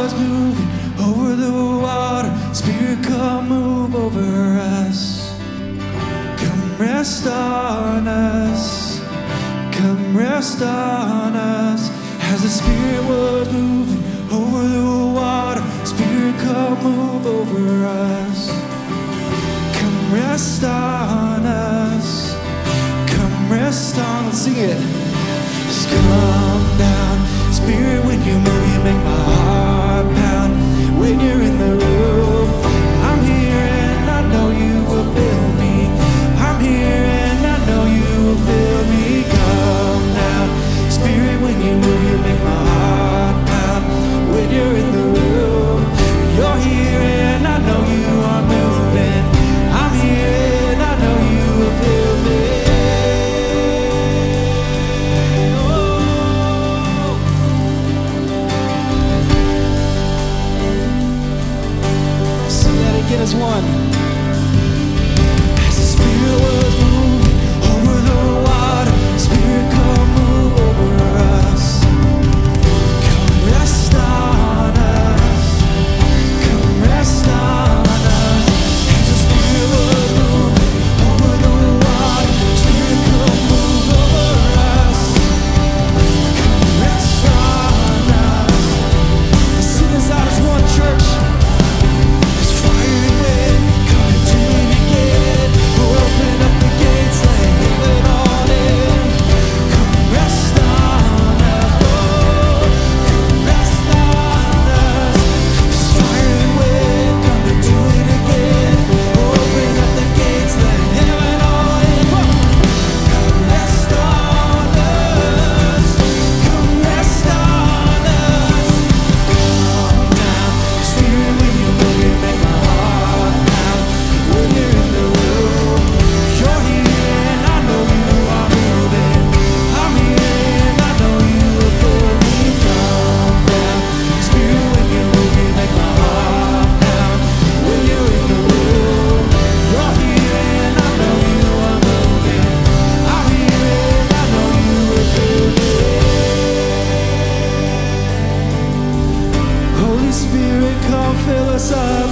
was moving over the water. Spirit, come move over us. Come rest on us. Come rest on us. As the Spirit was moving over the water, Spirit, come move over us. Come rest on us. Come rest on us. Sing it. Just come down. Spirit, when you move, you make my heart pound. When you're in the room, I'm here and I know you will fill me. I'm here and I know you will fill me. Come down. Spirit, when you move, you make my heart pound. When you're in the room, you're here and I know you are moving. I'm here and I know you will fill me. Get us one. As the Spirit was moving over the water, Spirit, come move over us. Come rest on us. Come rest on us. As the Spirit was moving over the water, Spirit, come move over us. Come rest on us. Sing this out as one, church. Fill us up.